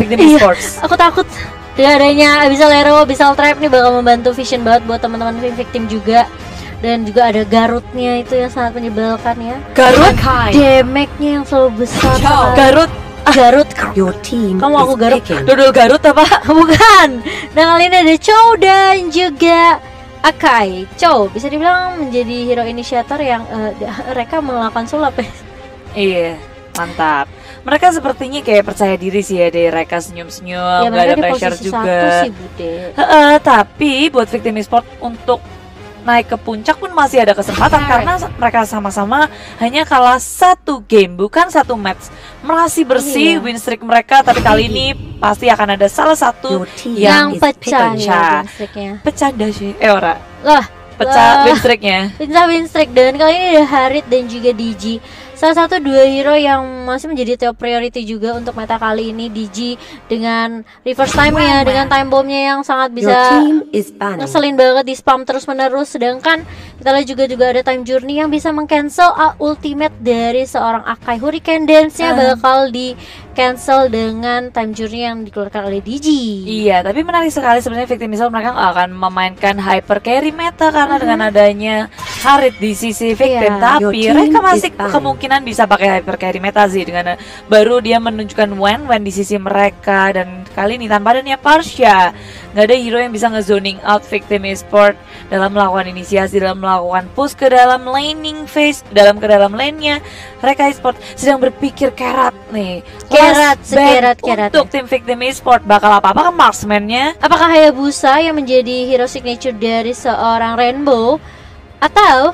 Victim Esports. Aku takut dengan adanya Abyssal Arrow, Abyssal Trap nih bakal membantu vision banget buat teman-teman Victim juga. Dan juga ada Garutnya itu yang sangat menyebalkan ya. Garut, damage-nya yang selalu besar. Garut. Garut. Your team Kamu aku is Garut. picking. Dodol Garut apa? Bukan. Dan kali ini ada Chow dan juga Akai. Chow bisa dibilang menjadi hero inisiator yang mereka melakukan sulap ya. Iya, mantap. Mereka sepertinya kayak percaya diri sih ya, dari mereka senyum-senyum, Ya gak mereka ada di pressure posisi juga. satu sih Bude. Tapi buat Victim Esports untuk naik ke puncak pun masih ada kesempatan karena mereka sama-sama hanya kalah satu game, bukan satu match. Masih bersih win streak mereka, tapi kali ini pasti akan ada salah satu Your team yang is pecah picking. ya win streak-nya. pecah dah sih. Ora. Lah, Pecah win streak-nya. pecah win streak dan kali ini ada Harit dan juga DG. Salah satu dua hero yang masih menjadi top priority juga untuk meta kali ini. DG dengan reverse time-nya, dengan time bomb-nya yang sangat Your bisa team is banning. ngeselin banget di spam terus menerus. Sedangkan kita lihat juga ada time journey yang bisa mengcancel ultimate dari seorang Akai. Hurricane Dance-nya bakal di cancel dengan time journey yang dikeluarkan oleh DG. Iya, tapi menarik sekali sebenarnya Victim Esports mereka akan memainkan hyper carry meta karena dengan adanya Harit di sisi Victim. Iya. Tapi Your team mereka masih is fine. kemungkinan bisa pakai hyper carry meta sih dengan baru dia menunjukkan Wen di sisi mereka, dan kali ini tanpa adanya Parsha nggak ada hero yang bisa ngezoning out Victim Esports dalam melakukan inisiasi, dalam melakukan push ke dalam laning phase, ke dalam lane-nya. Mereka Esports sedang berpikir kerat nih. Kerat, Last bet sekerat-keratnya. untuk tim Victim Esports bakal apa-apa kan marksman-nya? Apakah Hayabusa yang menjadi hero signature dari seorang Rainbow, atau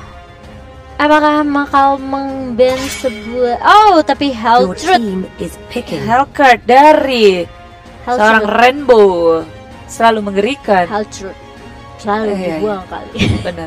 apakah bakal meng-ban sebuah tapi Your Helltruth team is picking. Hellcurt dari seorang Rainbow selalu mengerikan. Helltruth selalu Iya, dibuang kali. Benar.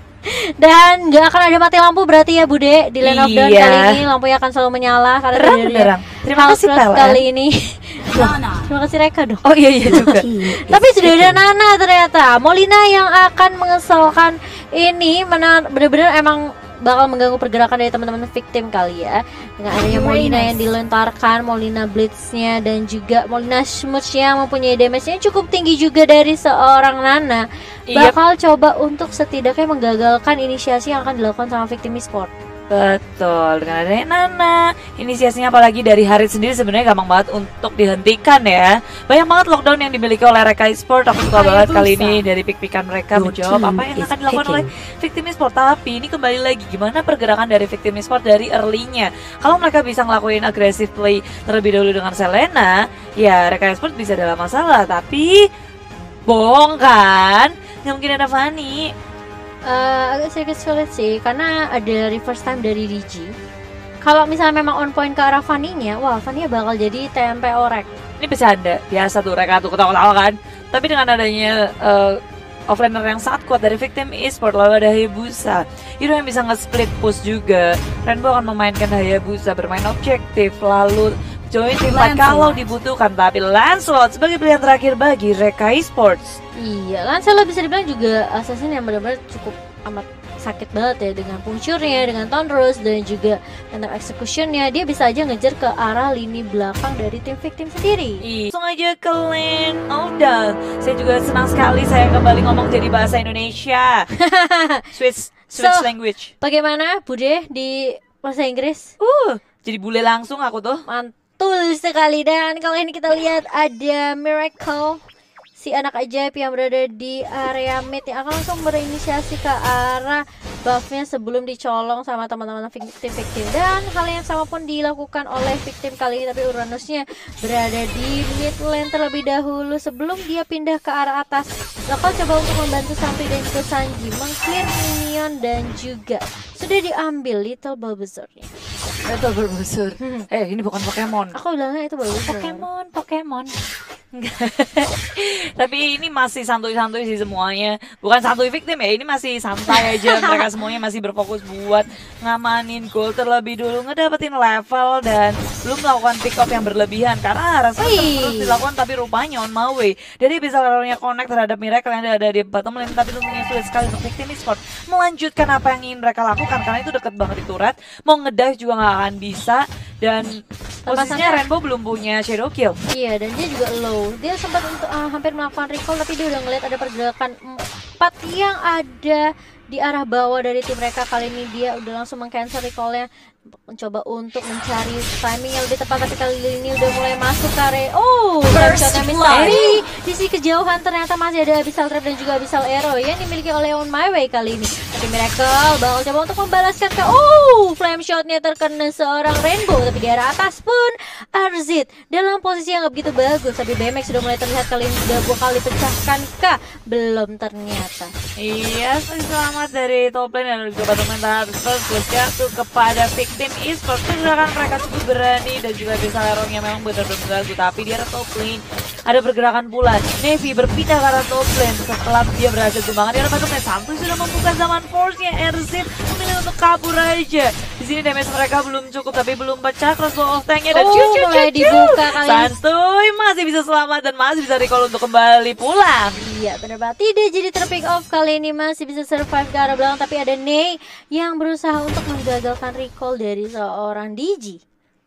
Dan nggak akan ada mati lampu berarti ya Bude di Land of Dawn Iya. kali ini. Lampunya akan selalu menyala karena Terang dari benderang. Terima kasih Helltruth PLN. kali ini. Terima kasih Reka dong. Oh iya juga. Team is Tapi sudah ada picking. Nana ternyata. Molina yang akan mengesalkan ini benar-benar emang bakal mengganggu pergerakan dari teman-teman Victim kali ya. Dengan adanya Molina yang dilontarkan, Molina Blitz-nya dan juga Molina Smooth yang mempunyai damage-nya cukup tinggi juga dari seorang Nana. Yep. Bakal coba untuk setidaknya menggagalkan inisiasi yang akan dilakukan sama Victim Esports. Betul, dengan adanya Nana, inisiasinya apalagi dari Harit sendiri sebenarnya gampang banget untuk dihentikan ya. Banyak banget lockdown yang dimiliki oleh Reka Esports. Aku suka banget kali ini dari pick-pickan mereka Your menjawab team apa yang is akan dilakukan oleh Victim Esports. Tapi ini kembali lagi gimana pergerakan dari Victim Esports dari early-nya. Kalau mereka bisa ngelakuin aggressive play terlebih dahulu dengan Selena, ya Reka Esports bisa dalam masalah. Tapi bohong kan? Nggak mungkin ada Fanny. Agak sedikit sulit sih karena ada reverse time dari DG. Kalau misalnya memang on point ke arah Fanny-nya, wah Fanny bakal jadi TMP orek. Ini bercanda, biasa tuh Reka tuh ketawa-ketawa kan. Tapi dengan adanya offlaner yang sangat kuat dari Victim Esports, lalu ada Hayabusa, hero yang bisa nge-split push juga. Rainbow akan memainkan Hayabusa bermain objektif, lalu join tim fight kalau dibutuhkan. Tapi Lancelot sebagai pilihan terakhir bagi Reka Esports. Iya, Lancelot bisa dibilang juga assassin yang benar-benar cukup amat sakit banget ya dengan puncurnya, dengan Tonrose dan juga dengan executionnya. Dia bisa aja ngejar ke arah lini belakang dari tim Victim sendiri. Langsung aja ke Land of Dawn. Saya juga senang sekali saya kembali ngomong jadi bahasa Indonesia. Switch language. Bagaimana Bude di bahasa Inggris? Jadi bule langsung aku tuh. Mantul sekali. Dan kalau ini kita lihat ada Miracle, si anak ajaib yang berada di area mid yang akan langsung berinisiasi ke arah buffnya sebelum dicolong sama teman-teman Victim. Dan hal yang sama pun dilakukan oleh Victim kali ini, tapi Uranusnya berada di mid lane terlebih dahulu sebelum dia pindah ke arah atas. Bakal coba untuk membantu Sampi dan juga Sanji meng-clear minion dan juga sudah diambil Little Bulbasaurnya. Itu berbusur. Ini bukan Pokemon. Aku bilangnya itu Bulbasaur. Pokemon. Tapi ini masih santuy-santuy sih semuanya. Bukan santuy Victim ya, ini masih santai aja. Mereka semuanya masih berfokus buat ngamanin goal terlebih dulu, ngedapetin level dan belum melakukan pick up yang berlebihan karena rasanya terus dilakukan. Tapi rupanya on my way dari bisa lalunya connect terhadap Miracle yang ada di bottom lane, tapi tentunya sulit sekali untuk Victim Esports melanjutkan apa yang ingin mereka lakukan karena itu deket banget di turret. Mau ngedive juga nggak akan bisa dan posisinya Rainbow belum punya shadow kill. Iya, dan dia juga low. Dia sempat untuk hampir melakukan recall, tapi dia udah ngeliat ada pergerakan 4 yang ada di arah bawah dari tim mereka. Kali ini dia udah langsung meng-cancel recallnya, mencoba untuk mencari timing yang lebih tepat, tapi kali ini udah mulai masuk ke area. Oh, shotnya miss, tapi di sisi kejauhan ternyata masih ada Abyssal Trap dan juga Abyssal Arrow yang dimiliki oleh On My Way kali ini. Tapi Miracle bakal coba untuk membalaskan ke flame shotnya terkena seorang Rainbow, tapi di arah atas pun Arzit dalam posisi yang gak begitu bagus, tapi BMX sudah mulai terlihat kali ini sudah 2 kali pecahkan kah? Belum ternyata. Iya, selamat dari top lane dan juga bottom lane terus jatuh kepada Victim Esports. Pergerakan mereka cukup berani dan juga bisa lerongnya memang benar-benar mengganggu, tapi di arah top lane ada pergerakan pula. Navy berpindah ke arah top lane setelah dia berhasil tumbangan di arah bottom lane. Santuy sudah membuka zaman force-nya, Erzit memilih untuk kabur aja. Di sini damage mereka belum cukup, tapi belum pecah crossbow of tank-nya dan mulai dibuka kali ini. Santuy masih bisa selamat dan masih bisa recall untuk kembali pulang. Iya, benar banget. Tidak jadi terpick off kali ini, masih bisa survive ke arah belakang, tapi ada Ney yang berusaha untuk menggagalkan recall dari seorang Digi.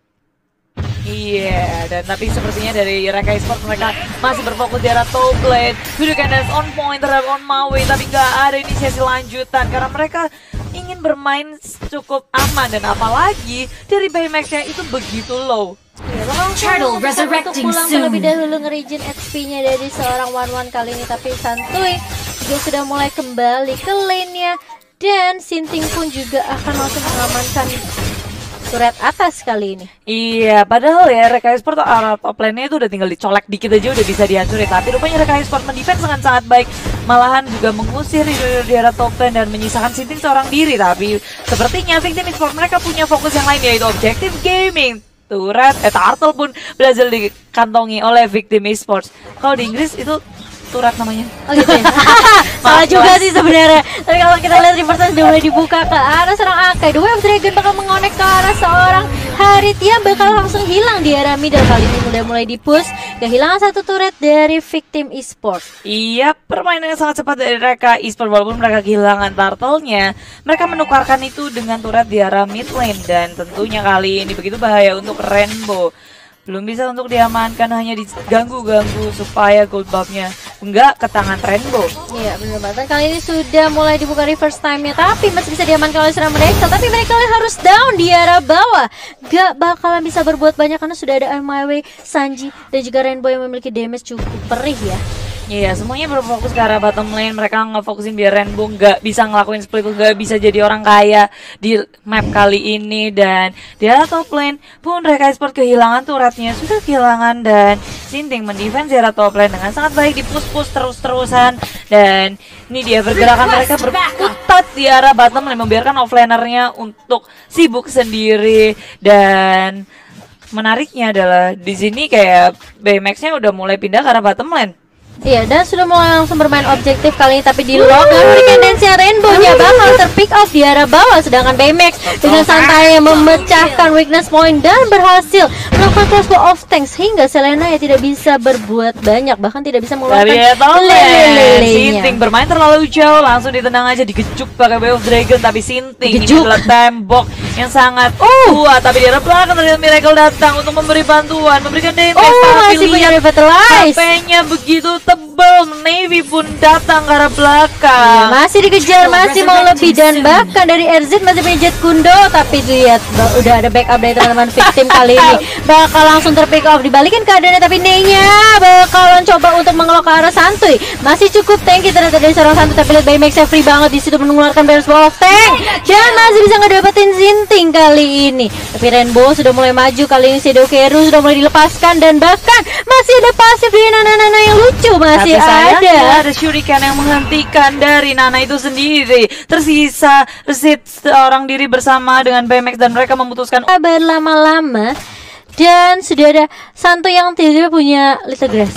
Iya, dan tapi sepertinya dari Reka Esports mereka masih berfokus di arah top lane. Budokan on point terhadap On My Way, tapi nggak ada inisiasi lanjutan karena mereka ingin bermain cukup aman, dan apalagi dari Baymax-nya itu begitu low. Ya, bakal untuk pulang terlebih dahulu nge-regen HP-nya dari seorang One kali ini, tapi Santuy juga sudah mulai kembali ke lane-nya, dan Sinting pun juga akan langsung mengamankan turret atas kali ini. Iya, padahal ya Reka Esports arah top lane-nya itu udah tinggal dicolek dikit aja udah bisa dihancurin, tapi rupanya Reka Esports mendefense dengan sangat baik, malahan juga mengusir di arah top lane dan menyisakan Sinting seorang diri. Tapi sepertinya Victim Esports mereka punya fokus yang lain, yaitu objektif gaming. Turret, Turtle pun berhasil dikantongi oleh Victim Esports. Kalau di Inggris itu turret namanya. Oh gitu ya. Salah juga sih sebenarnya. Tapi kalau kita lihat reverse sudah mulai dibuka ke arah seorang Akai. The Way of Dragon bakal mengonek ke arah seorang Harit yang bakal langsung hilang di arah middle. Kali ini udah mulai di-push. Kehilangan satu turret dari Victim Esports. Iya, permainan yang sangat cepat dari Reka Esports. Walaupun mereka kehilangan turtle-nya, mereka menukarkan itu dengan turret di arah mid lane. Dan tentunya kali ini begitu bahaya untuk Rainbow. Belum bisa untuk diamankan, hanya diganggu-ganggu supaya gold buff-nya enggak ke tangan Rainbow. Iya, benar banget. Kali ini sudah mulai dibuka reverse time-nya, tapi masih bisa diamankan oleh seorang mereka. Tapi mereka harus down di arah bawah. Gak bakalan bisa berbuat banyak karena sudah ada On My Way, Sanji, dan juga Rainbow yang memiliki damage cukup perih ya. Iya, semuanya berfokus ke arah bottom lane. Mereka ngefokusin biar Rainbow nggak bisa ngelakuin split, nggak bisa jadi orang kaya di map kali ini. Dan di arah top lane pun Reka Esports kehilangan turretnya, sudah kehilangan, dan Sinting mendefense di arah top lane dengan sangat baik, di push terus-terusan. Dan ini dia pergerakan mereka berkutat di arah bottom lane, membiarkan offlanernya untuk sibuk sendiri. Dan menariknya adalah di sini kayak Baymax-nya udah mulai pindah ke arah bottom lane. Iya, dan sudah mulai langsung bermain objektif kali ini, tapi di lock dan Hurricane Dance-nya Rainbow-nya bakal terpick off di arah bawah, sedangkan Baymax dengan santai memecahkan weakness point dan berhasil melakukan crossbow of tanks hingga Selena ya tidak bisa berbuat banyak, bahkan tidak bisa mengeluarkan lele-lelenya. Sinting bermain terlalu jauh, langsung ditendang aja, digejuk pakai Way of Dragon, tapi Sinting ini adalah tembok yang sangat kuat. Tapi di arah belakang terlihat Miracle datang untuk memberi bantuan, memberikan damage, tapi masih punya lihat revitalize. HP-nya begitu tebal. Navy pun datang ke arah belakang. Ya, masih dikejar, masih mau lebih, dan bahkan dari Erzit masih punya Jet Kundo, tapi lihat udah ada backup dari teman-teman Victim kali ini. Bakal langsung terpick off, dibalikin keadaannya, tapi Ney-nya bakalan coba untuk mengelok ke arah Santuy. Masih cukup tanky ternyata dari seorang Santuy, tapi lihat Baymax-nya free banget di situ mengeluarkan Bears Ball of Tank dan masih bisa ngedapetin Sinting kali ini. Tapi Rainbow sudah mulai maju kali ini, Shadow Keru sudah mulai dilepaskan, dan bahkan masih ada pasif dari Nana yang lucu. Masih ada Shuriken yang menghentikan dari Nana itu sendiri. Tersisa Zed seorang diri bersama dengan Baymax, dan mereka memutuskan berlama-lama, dan sudah ada Santo yang tiba-tiba punya Little Grass.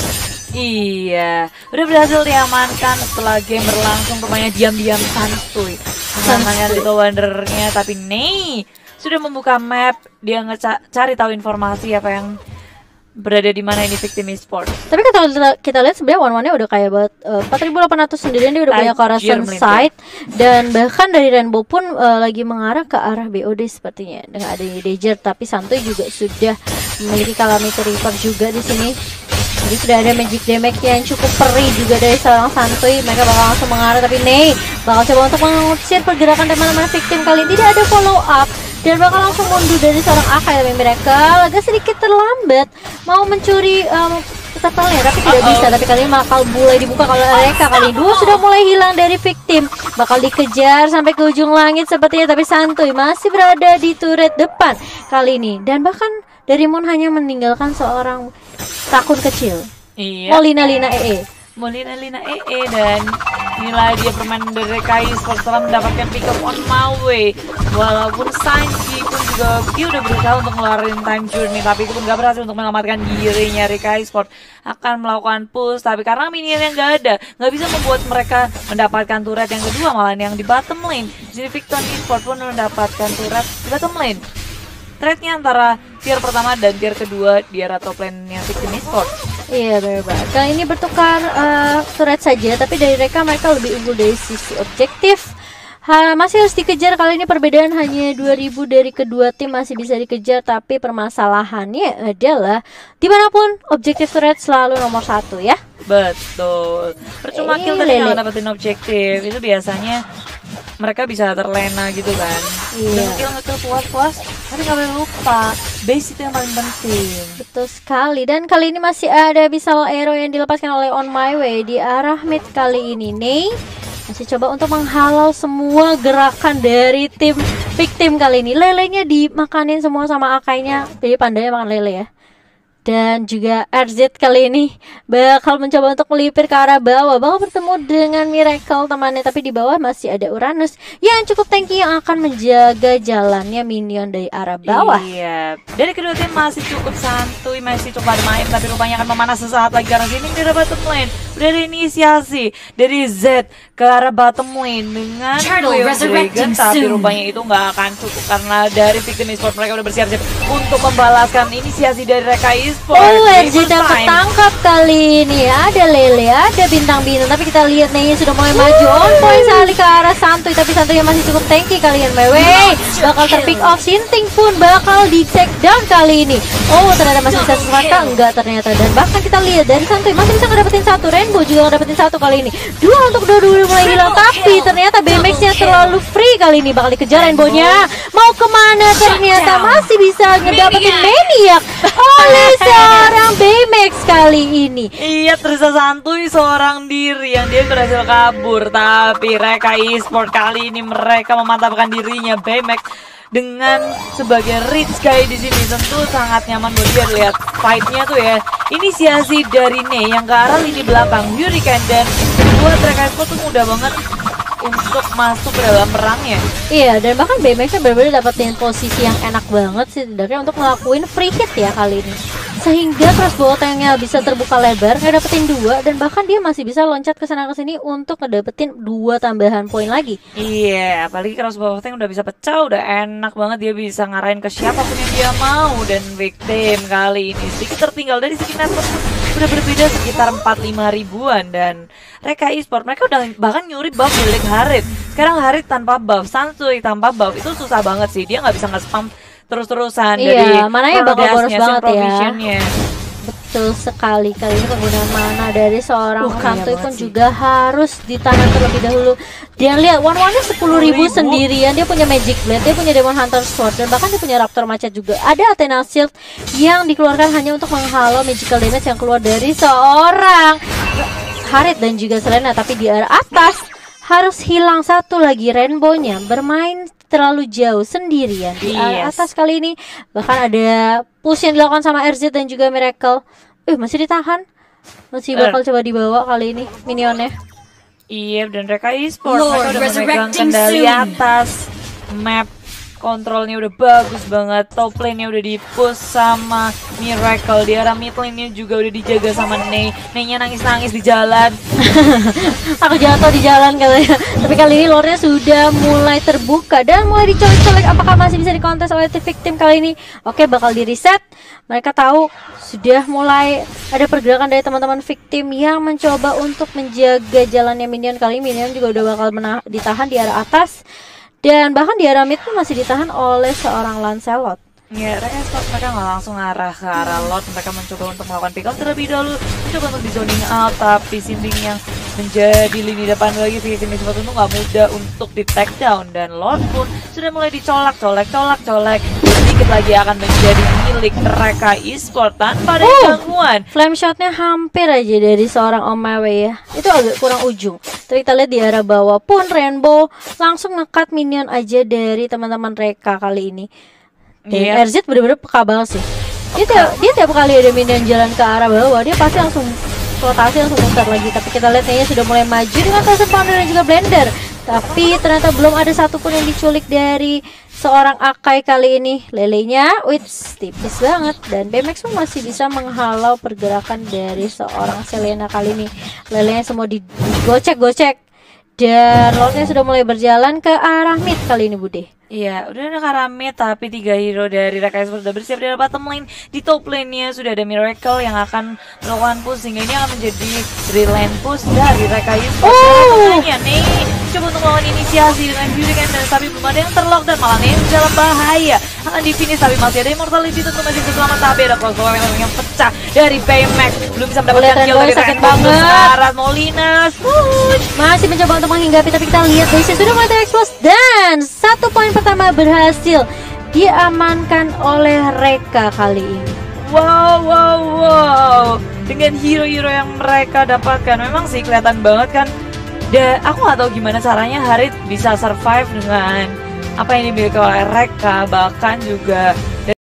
Iya, udah berhasil diamankan setelah game berlangsung. Rupanya diam-diam Santuy mengamankan Little Wanderer-nya, tapi Ney sudah membuka map. Dia cari tahu informasi apa yang berada di mana ini Victim Esports. Tapi kalau kita lihat sebenarnya one-one-nya udah kayak buat 4.800 sendirian, dia udah punya ke arah Tajir Sunside. Dan bahkan dari Rainbow pun lagi mengarah ke arah BOD sepertinya dengan adanya Danger. Tapi Santuy juga sudah memiliki Calamity Reaper juga di sini. Jadi sudah ada magic damage yang cukup perih juga dari seorang Santuy. Mereka bakal langsung mengarah, tapi Ney bakal coba untuk mengusir pergerakan teman-teman Victim kali ini. Tidak ada follow up dan bakal langsung mundur dari seorang Akai. Tapi mereka agak sedikit terlambat mau mencuri turtle-nya, tapi tidak bisa. Tapi kali ini bakal mulai dibuka kalau mereka kali dua sudah mulai hilang dari Victim. Bakal dikejar sampai ke ujung langit sepertinya, tapi Santuy masih berada di turret depan kali ini. Dan bahkan Darimon hanya meninggalkan seorang rakun kecil. Iya. Molina Molina EE, dan inilah dia permainan dari Rekai Esports setelah mendapatkan pick up on my way. Walaupun Sanji pun juga dia udah berusaha untuk ngeluarin time journey, tapi itu pun gak berhasil untuk menyelamatkan dirinya. Rekai Esports akan melakukan push, tapi karena minion yang gak ada, gak bisa membuat mereka mendapatkan turret yang kedua, malah yang di bottom lane. Jadi Victim Esports pun mendapatkan turret di bottom lane. Trade-nya antara tier pertama dan tier kedua di era top lane-nya Victim Esports. Iya, benar. Kali ini bertukar turret saja, tapi dari mereka lebih unggul dari sisi objektif. Masih harus dikejar. Kali ini perbedaan hanya 2000 dari kedua tim, masih bisa dikejar. Tapi permasalahannya adalah dimanapun objektif turret selalu nomor 1 ya. Betul. Percuma kill tadi nggak dapetin objektif. Itu biasanya mereka bisa terlena gitu kan. Iya. Ngekill puas-puas, tapi nggak boleh lupa base itu yang paling penting. Betul sekali. Dan kali ini masih ada Abyssal Arrow yang dilepaskan oleh On My Way di arah mid kali ini. Ney masih coba untuk menghalau semua gerakan dari tim Victim kali ini. Lelenya dimakanin semua sama Akainya. Jadi pandanya makan lele ya. Dan juga RZ kali ini bakal mencoba untuk melipir ke arah bawah. Bakal bertemu dengan Miracle temannya. Tapi di bawah masih ada Uranus yang cukup tanky yang akan menjaga jalannya minion dari arah bawah. Iya. Dari kedua tim masih cukup santuy, masih cukup bermain. Tapi rupanya akan memanas sesaat lagi karena sini dari bottom lane. Udah ada inisiasi dari Z ke arah bottom lane dengan Dragon. Tapi rupanya itu nggak akan cukup karena dari Victim Esports mereka udah bersiap-siap untuk membalaskan inisiasi dari Rekai. RZ ketangkap kali ini. Ada Lele, ada bintang-bintang. Tapi kita lihat nih sudah mulai maju on point sekali ke arah Santuy. Tapi Santuy masih cukup tanky kali ini. Mewe bakal terpick off. Sinting pun bakal di take down kali ini. Oh, ternyata masih bisa sesuatu. Enggak ternyata. Dan bahkan kita lihat dari Santuy masih bisa ngedapetin satu. Rainbow juga ngedapetin satu kali ini. Dua untuk dua mulai hilang. Tapi ternyata BMX-nya terlalu free kali ini. Bakal dikejar Rainbow-nya. Mau kemana? Ternyata masih bisa ngedapetin Maniac oleh seorang BMX kali ini. Iya, tersisa Santuy seorang diri yang dia berhasil kabur. Tapi Rekai Esports kali ini mereka memantapkan dirinya. BMX dengan sebagai rich guy di sini tentu sangat nyaman buat dia. Lihat fight-nya tuh ya. Inisiasi dari Ney yang ke arah lini belakang Hurricane, dan buat Rekai Esports tuh mudah banget untuk masuk ke dalam perangnya. Iya, dan bahkan BMX-nya benar-benar dapetin posisi yang enak banget sih setidaknya untuk ngelakuin free hit ya kali ini. Sehingga crossbow tanknya bisa terbuka lebar, ngedapetin 2, dan bahkan dia masih bisa loncat ke sana ke sini untuk ngedapetin 2 tambahan poin lagi. Iya, apalagi crossbow tank udah bisa pecah, udah enak banget, dia bisa ngarahin ke siapapun yang dia mau. Dan Victim kali ini sedikit tertinggal dari segi network, udah berbeda sekitar 45 ribuan. Dan Rekai Esports mereka udah bahkan nyuri buff milik Harit. Sekarang Harit tanpa buff, Santuy tanpa buff, itu susah banget sih, dia nggak bisa nge-spam terus-terusan dari mananya bakal boros banget ya. Betul sekali. Kali ini penggunaan mana dari seorang Santuy pun juga harus ditahan terlebih dahulu. Dia lihat one-one-nya 10.000 sendirian. Dia punya Magic Blade, dia punya Demon Hunter Sword, dan bahkan dia punya Raptor Macet juga. Ada Athena Shield yang dikeluarkan hanya untuk menghalau magical damage yang keluar dari seorang Harit dan juga Selena. Tapi di arah atas harus hilang satu lagi Rainbow-nya, bermain terlalu jauh sendirian di arah atas kali ini. Bahkan ada push yang dilakukan sama RZ dan juga Miracle. Masih ditahan, masih bakal coba dibawa kali ini minionnya. Iya, dan Rekai Esports mereka udah memegang kendali atas map kontrolnya udah bagus banget. Top lane-nya udah di-push sama Miracle. Di arah mid lane-nya juga udah dijaga sama Ney. Ney-nya nangis-nangis di jalan. Aku jatuh di jalan katanya. Tapi kali ini lore-nya sudah mulai terbuka dan mulai dicolek-colek. Apakah masih bisa dikontes oleh tim victim kali ini? Oke, bakal di reset. Mereka tahu sudah mulai ada pergerakan dari teman-teman victim yang mencoba untuk menjaga jalannya minion. Kali ini minion juga udah bakal ditahan di arah atas. Dan bahkan di arah mid pun masih ditahan oleh seorang Lancelot. Ya, mereka nggak langsung arah ke arah lot. Mereka mencoba untuk melakukan pick up terlebih dahulu, mencoba untuk di zoning out, tapi Simping yang menjadi lini depan bagi victim itu nggak mudah untuk di take down, dan lot pun sudah mulai dicolak. Sedikit lagi akan menjadi milik mereka e-sport tanpa ada gangguan. Flame shotnya hampir aja dari seorang Omawe ya. Itu agak kurang ujung. Tapi kita lihat di arah bawah pun Rainbow langsung ngekat minion aja dari teman-teman mereka kali ini. Dan RZ bener-bener peka banget sih. Dia tiap kali ada minion jalan ke arah bawah, dia pasti langsung rotasi, langsung muter lagi. Tapi kita lihat kayaknya sudah mulai maju dengan Thousand Pounder dan juga Blender. Tapi ternyata belum ada satupun yang diculik dari seorang Akai kali ini. Lelenya, tipis banget. Dan BMX pun masih bisa menghalau pergerakan dari seorang Selena kali ini. Lelenya semua digocek-gocek. Dan lordnya sudah mulai berjalan ke arah mid kali ini, Bude. Iya, udah ada Karame, tapi 3 hero dari Reka Esports sudah bersiap di bottom lane. Di top lane-nya sudah ada Miracle yang akan melakukan push, sehingga ini akan menjadi 3 lane push dari Reka Esports. Nih, coba untuk melawan inisiasi dengan Hurricane, dan tapi belum ada yang terlock dan malah Ney dalam bahaya. Akan di finish, tapi masih ada Immortality tentu masih selamat, tapi ada crossbow yang pecah dari Baymax. Belum bisa mendapatkan kill dari sakit banget. Sekarang Molinas masih mencoba untuk menghinggapi, tapi kita lihat base sudah mulai terekspos dan 1 poin pertama berhasil diamankan oleh Reka kali ini. Wow. Dengan hero-hero yang mereka dapatkan, memang sih kelihatan banget kan. Dan aku nggak tahu gimana caranya Harit bisa survive dengan apa yang dimiliki oleh Reka, bahkan juga